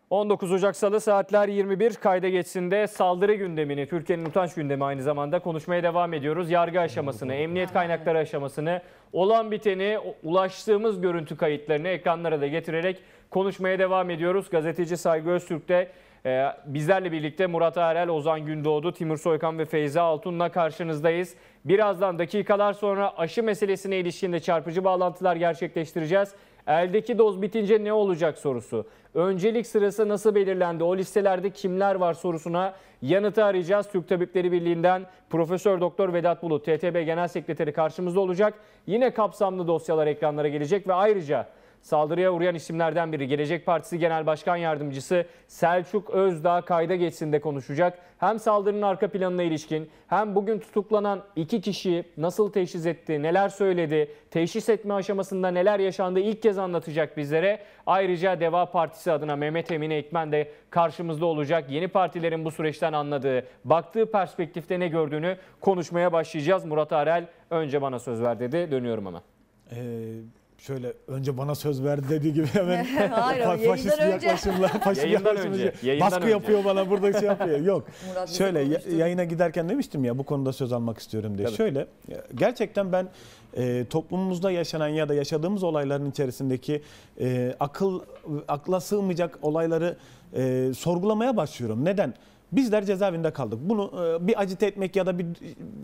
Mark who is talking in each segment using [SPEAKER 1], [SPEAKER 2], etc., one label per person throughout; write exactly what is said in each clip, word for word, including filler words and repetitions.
[SPEAKER 1] on dokuz Ocak Salı saatler yirmi bir, kayda geçsin de saldırı gündemini, Türkiye'nin utanç gündemi aynı zamanda konuşmaya devam ediyoruz. Yargı aşamasını, emniyet kaynakları aşamasını, olan biteni, ulaştığımız görüntü kayıtlarını ekranlara da getirerek konuşmaya devam ediyoruz. Gazeteci Saygı Öztürk de e, bizlerle birlikte Murat Arel, Ozan Gündoğdu, Timur Soykan ve Feyza Altun'la karşınızdayız. Birazdan dakikalar sonra aşı meselesine ilişkin de çarpıcı bağlantılar gerçekleştireceğiz. Eldeki doz bitince ne olacak sorusu. Öncelik sırası nasıl belirlendi? O listelerde kimler var sorusuna yanıtı arayacağız. Türk Tabipleri Birliği'nden Profesör Doktor Vedat Bulut, T T B Genel Sekreteri karşımızda olacak. Yine kapsamlı dosyalar ekranlara gelecek ve ayrıca saldırıya uğrayan isimlerden biri Gelecek Partisi Genel Başkan Yardımcısı Selçuk Özdağ kayda geçsin de konuşacak. Hem saldırının arka planına ilişkin hem bugün tutuklanan iki kişiyi nasıl teşhis etti, neler söyledi, teşhis etme aşamasında neler yaşandı ilk kez anlatacak bizlere. Ayrıca Deva Partisi adına Mehmet Emin Ekmen de karşımızda olacak. Yeni partilerin bu süreçten anladığı, baktığı perspektifte ne gördüğünü konuşmaya başlayacağız. Murat Arel önce bana söz ver dedi. Dönüyorum hemen.
[SPEAKER 2] Ee... Şöyle önce bana söz verdi dediği gibi hemen
[SPEAKER 3] Hayır,
[SPEAKER 2] faşist bir yaklaşımla, faşist
[SPEAKER 1] yayından önce, yayından
[SPEAKER 2] baskı
[SPEAKER 1] önce.
[SPEAKER 2] yapıyor bana, burada şey yapıyor. Yok.
[SPEAKER 3] Murat
[SPEAKER 2] Şöyle yayına giderken demiştim ya bu konuda söz almak istiyorum diye. Tabii. Şöyle gerçekten ben e, toplumumuzda yaşanan ya da yaşadığımız olayların içerisindeki e, akıl akla sığmayacak olayları e, sorgulamaya başlıyorum. Neden? Bizler cezaevinde kaldık. Bunu e, bir acite etmek ya da bir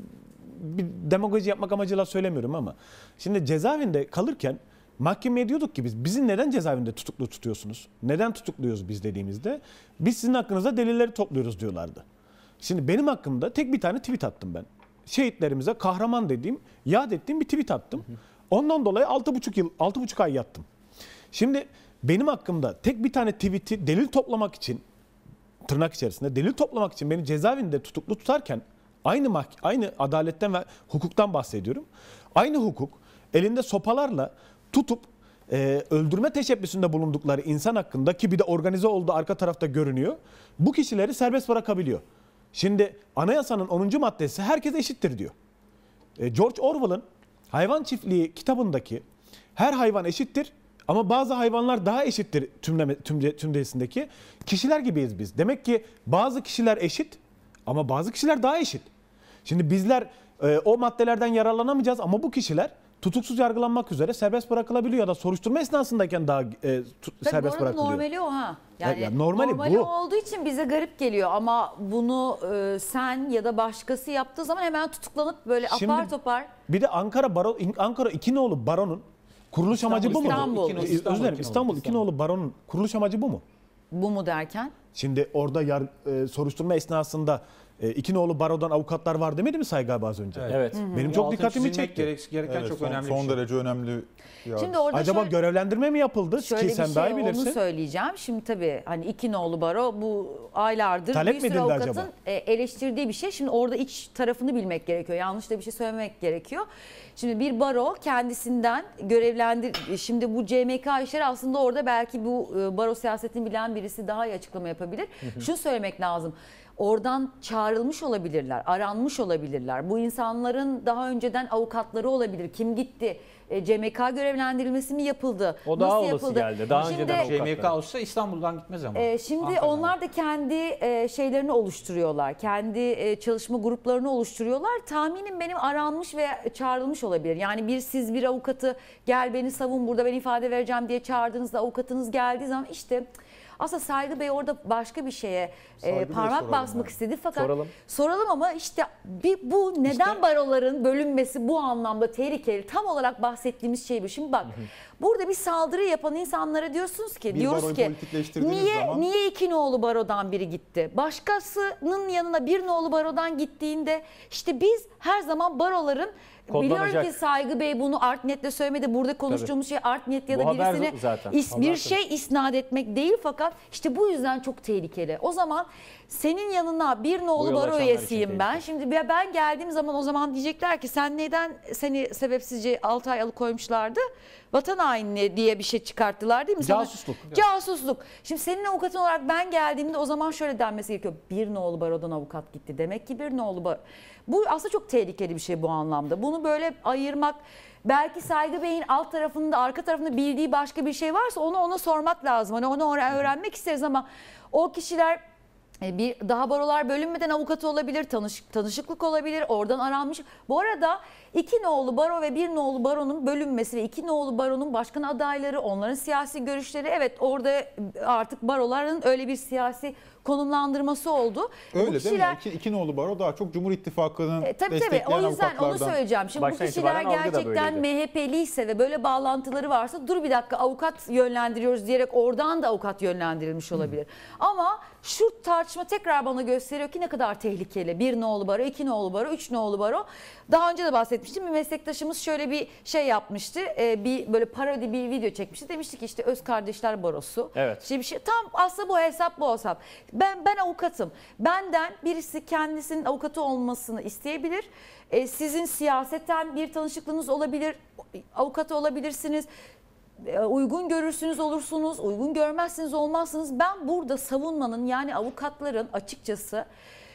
[SPEAKER 2] bir demagoji yapmak amacıyla söylemiyorum ama şimdi cezaevinde kalırken mahkemeye diyorduk ki biz bizi neden cezaevinde tutuklu tutuyorsunuz? Neden tutukluyoruz biz dediğimizde biz sizin hakkınızda delilleri topluyoruz diyorlardı. Şimdi benim hakkımda tek bir tane tweet attım ben. Şehitlerimize kahraman dediğim, yad ettiğim bir tweet attım. Ondan dolayı altı buçuk yıl, altı buçuk ay yattım. Şimdi benim hakkımda tek bir tane tweet'i delil toplamak için, tırnak içerisinde delil toplamak için beni cezaevinde tutuklu tutarken Aynı mahk- aynı adaletten ve hukuktan bahsediyorum. Aynı hukuk elinde sopalarla tutup e, öldürme teşebbüsünde bulundukları insan hakkında, ki bir de organize olduğu arka tarafta görünüyor, bu kişileri serbest bırakabiliyor. Şimdi anayasanın onuncu maddesi herkes eşittir diyor. E, George Orwell'ın Hayvan Çiftliği kitabındaki her hayvan eşittir ama bazı hayvanlar daha eşittir tümleme, tümce, tümdesindeki kişiler gibiyiz biz. Demek ki bazı kişiler eşit ama bazı kişiler daha eşit. Şimdi bizler e, o maddelerden yararlanamayacağız ama bu kişiler tutuksuz yargılanmak üzere serbest bırakılabiliyor ya da soruşturma esnasındayken daha e, tut, serbest bırakılıyor.
[SPEAKER 3] Normali o ha. Yani
[SPEAKER 2] ya, ya normali,
[SPEAKER 3] normali
[SPEAKER 2] bu.
[SPEAKER 3] olduğu için bize garip geliyor ama bunu e, sen ya da başkası yaptığı zaman hemen tutuklanıp böyle
[SPEAKER 2] Şimdi,
[SPEAKER 3] apar topar.
[SPEAKER 2] Bir de Ankara Baro, Ankara İkinoğlu Baro'nun kuruluş
[SPEAKER 3] İstanbul,
[SPEAKER 2] amacı bu mu?
[SPEAKER 3] İstanbul.
[SPEAKER 2] İstanbul, İstanbul, İstanbul, İstanbul İkinoğlu Baro'nun kuruluş amacı bu mu?
[SPEAKER 3] Bu mu derken?
[SPEAKER 2] Şimdi orada yar, e, soruşturma esnasında e, İkinoğlu Baro'dan avukatlar var demedi mi Saygı abi az önce?
[SPEAKER 1] Evet. evet.
[SPEAKER 2] Benim
[SPEAKER 4] Bu
[SPEAKER 2] çok
[SPEAKER 4] altını
[SPEAKER 2] dikkatimi
[SPEAKER 4] çizilmek
[SPEAKER 2] çekti.
[SPEAKER 4] gerek- gereken
[SPEAKER 5] Evet,
[SPEAKER 4] çok
[SPEAKER 5] son,
[SPEAKER 4] önemli
[SPEAKER 5] son
[SPEAKER 4] bir şey.
[SPEAKER 5] derece önemli. Ya.
[SPEAKER 3] Şimdi orada
[SPEAKER 2] Acaba
[SPEAKER 3] şöyle,
[SPEAKER 2] görevlendirme mi yapıldı?
[SPEAKER 3] şöyle
[SPEAKER 2] Ki
[SPEAKER 3] bir
[SPEAKER 2] sen
[SPEAKER 3] şey
[SPEAKER 2] daha iyi
[SPEAKER 3] onu
[SPEAKER 2] bilirsin.
[SPEAKER 3] söyleyeceğim. Şimdi tabii hani İkinoğlu Baro bu aylardır
[SPEAKER 2] Talep
[SPEAKER 3] bir
[SPEAKER 2] mi
[SPEAKER 3] sürü
[SPEAKER 2] edildi
[SPEAKER 3] avukatın
[SPEAKER 2] acaba?
[SPEAKER 3] eleştirdiği bir şey. Şimdi orada iç tarafını bilmek gerekiyor. Yanlış da bir şey söylemek gerekiyor. Şimdi bir baro kendisinden görevlendir. Şimdi bu C M K işleri aslında orada belki bu baro siyasetini bilen birisi daha iyi açıklama yapabilir. Hı hı. Şunu söylemek lazım. Oradan çağrılmış olabilirler, aranmış olabilirler. Bu insanların daha önceden avukatları olabilir. Kim gitti? E, C M K görevlendirilmesi mi yapıldı?
[SPEAKER 1] O daha
[SPEAKER 3] Nasıl
[SPEAKER 1] olası
[SPEAKER 3] yapıldı?
[SPEAKER 1] geldi. Daha
[SPEAKER 3] Şimdi,
[SPEAKER 1] önceden
[SPEAKER 4] C M K olsa İstanbul'dan gitmez ama.
[SPEAKER 3] e, şimdi
[SPEAKER 4] Ankara'dan.
[SPEAKER 3] onlar da kendi e, şeylerini oluşturuyorlar. Kendi e, çalışma gruplarını oluşturuyorlar. Tahminim benim aranmış ve çağrılmış olabilir. Yani bir siz bir avukatı gel beni savun burada ben ifade vereceğim diye çağırdığınızda avukatınız geldiği zaman işte... Aslında Saygı Bey orada başka bir şeye e, parmak basmak yani. istedi fakat
[SPEAKER 1] soralım.
[SPEAKER 3] soralım ama işte bir, bu neden işte, baroların bölünmesi bu anlamda tehlikeli, tam olarak bahsettiğimiz şey bu. Şimdi bak, hı hı. burada bir saldırı yapan insanlara diyorsunuz ki,
[SPEAKER 5] bir
[SPEAKER 3] diyoruz ki niye
[SPEAKER 5] zaman...
[SPEAKER 3] niye iki nolu barodan biri gitti? Başkasının yanına bir nolu barodan gittiğinde işte biz her zaman baroların, biliyorum ki Saygı Bey bunu art niyetle söylemedi. Burada konuştuğumuz Tabii. şey art niyet ya da bu birisine is, bir şey isnat etmek değil fakat işte bu yüzden çok tehlikeli. O zaman senin yanına bir nolu baro üyesiyim ben. Şimdi ben geldiğim zaman o zaman diyecekler ki sen neden seni sebepsizce altı ay alıkoymuşlardı? vatan hainliği diye bir şey çıkarttılar değil mi? Sana-
[SPEAKER 2] Casusluk.
[SPEAKER 3] Casusluk. Şimdi senin avukatın olarak ben geldiğimde o zaman şöyle denmesi gerekiyor. Bir nolu barodan avukat gitti. Demek ki bir nolu baro. Bu aslında çok tehlikeli bir şey bu anlamda. Bunu böyle ayırmak, belki Saygı Bey'in alt tarafında, arka tarafında bildiği başka bir şey varsa onu ona sormak lazım. Hani onu öğrenmek isteriz ama o kişiler bir daha barolar bölünmeden avukatı olabilir, tanış, tanışıklık olabilir, oradan aranmış. Bu arada iki nolu baro ve bir nolu baronun bölünmesi ve iki nolu baronun başkan adayları, onların siyasi görüşleri, evet orada artık baroların öyle bir siyasi konumlandırması oldu.
[SPEAKER 5] Öyle
[SPEAKER 3] bu
[SPEAKER 5] değil
[SPEAKER 3] kişiler,
[SPEAKER 5] mi? İki, iki nolu baro daha çok Cumhur İttifakı'nın
[SPEAKER 3] e, tabii tabii
[SPEAKER 5] destekleyen
[SPEAKER 3] o yüzden onu
[SPEAKER 5] avukatlardan.
[SPEAKER 3] söyleyeceğim. Şimdi
[SPEAKER 1] Baştan
[SPEAKER 3] bu kişiler
[SPEAKER 1] itibaren algı da
[SPEAKER 3] gerçekten
[SPEAKER 1] böyleydi.
[SPEAKER 3] M H P'liyse ve böyle bağlantıları varsa dur bir dakika avukat yönlendiriyoruz diyerek oradan da avukat yönlendirilmiş olabilir. Ama şu tartışma tekrar bana gösteriyor ki ne kadar tehlikeli. Bir nolu baro, iki nolu baro, üç nolu baro. Daha önce de bahsetmiştim. Bir meslektaşımız şöyle bir şey yapmıştı. Ee, bir böyle parodi bir video çekmişti. Demişti ki işte Öz Kardeşler Barosu.
[SPEAKER 1] Evet.
[SPEAKER 3] İşte bir şey. Tam aslında bu hesap bu hesap. Ben ben avukatım. Benden birisi kendisinin avukatı olmasını isteyebilir. Ee, sizin siyaseten bir tanışıklığınız olabilir. Avukat olabilirsiniz. Uygun görürsünüz olursunuz, uygun görmezsiniz olmazsınız. Ben burada savunmanın yani avukatların açıkçası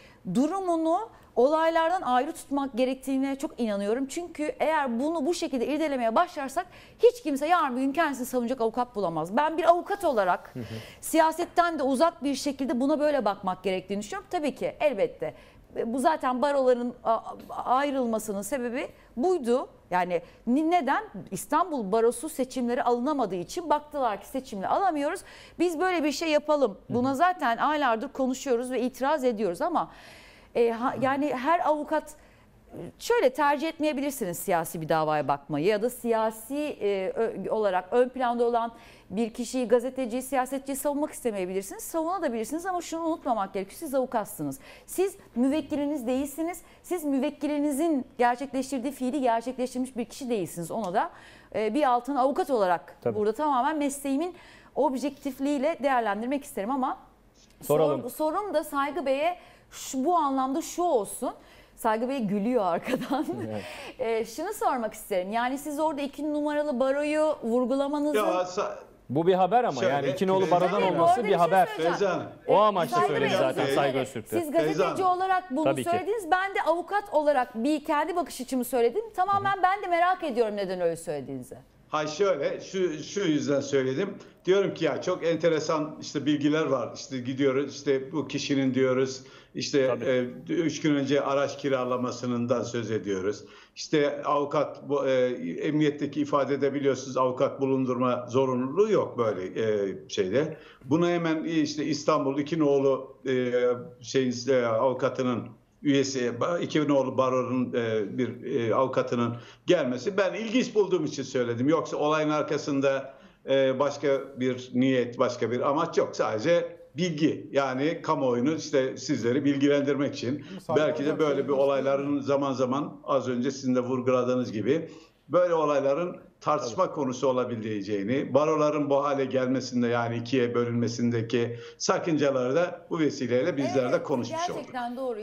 [SPEAKER 3] durumunu olaylardan ayrı tutmak gerektiğine çok inanıyorum. Çünkü eğer bunu bu şekilde irdelemeye başlarsak hiç kimse yarın bir gün kendisini savunacak avukat bulamaz. Ben bir avukat olarak hı hı. siyasetten de uzak bir şekilde buna böyle bakmak gerektiğini düşünüyorum. Tabii ki elbette. Bu zaten baroların ayrılmasının sebebi buydu. Yani neden? İstanbul Barosu seçimleri alınamadığı için baktılar ki seçimleri alamıyoruz. Biz böyle bir şey yapalım. Buna zaten aylardır konuşuyoruz ve itiraz ediyoruz ama e, ha, yani her avukat şöyle tercih etmeyebilirsiniz siyasi bir davaya bakmayı ya da siyasi e, ö, olarak ön planda olan bir kişiyi, gazeteciyi, siyasetçiyi savunmak istemeyebilirsiniz. Savunabilirsiniz ama şunu unutmamak gerekiyor. Siz avukatsınız. Siz müvekkiliniz değilsiniz. Siz müvekkilinizin gerçekleştirdiği fiili gerçekleştirmiş bir kişi değilsiniz. Ona da e, bir altın avukat olarak Tabii. burada tamamen mesleğimin objektifliğiyle değerlendirmek isterim ama
[SPEAKER 1] Soralım.
[SPEAKER 3] Sor, sorum da Saygı Bey'e şu, bu anlamda şu olsun. Saygı Bey gülüyor arkadan. Evet. e, şunu sormak isterim. Yani siz orada iki numaralı baroyu vurgulamanızın...
[SPEAKER 6] Ya,
[SPEAKER 1] bu bir haber ama
[SPEAKER 6] şöyle,
[SPEAKER 1] yani iki nolu barodan
[SPEAKER 3] Tabii,
[SPEAKER 1] olması bir, bir haber.
[SPEAKER 6] Feyza,
[SPEAKER 1] o amaçla
[SPEAKER 3] Saygı
[SPEAKER 1] söyledi
[SPEAKER 3] Bey,
[SPEAKER 1] zaten
[SPEAKER 3] siz-
[SPEAKER 1] Saygı Öztürk'te.
[SPEAKER 3] Siz gazeteci
[SPEAKER 6] Feyza,
[SPEAKER 3] olarak bunu
[SPEAKER 1] Tabii ki.
[SPEAKER 3] söylediniz. Ben de avukat olarak bir kendi bakış açımı söyledim. Tamamen ben de merak ediyorum neden öyle söylediğinizi.
[SPEAKER 6] hay şöyle şu şu yüzden söyledim. Diyorum ki ya çok enteresan işte bilgiler var. İşte gidiyoruz işte bu kişinin diyoruz işte e, üç gün önce araç kiralamasından söz ediyoruz. İşte avukat bu e, emniyetteki ifadede biliyorsunuz avukat bulundurma zorunluluğu yok böyle e, şeyde. Buna hemen işte İstanbul iki nolu e, şeyin e, avukatının üyesi, iki nolu baronun e, bir e, avukatının gelmesi ben ilginç bulduğum için söyledim. Yoksa olayın arkasında e, başka bir niyet, başka bir amaç yok. Sadece bilgi, yani kamuoyunu işte sizleri bilgilendirmek için. Belki de böyle bir olayların zaman zaman az önce sizin de vurguladığınız gibi böyle olayların tartışma evet. konusu olabileceğini, baroların bu hale gelmesinde yani ikiye bölünmesindeki sakıncaları da bu vesileyle bizler
[SPEAKER 3] evet,
[SPEAKER 6] de konuşmuş olduk.
[SPEAKER 3] Gerçekten doğru.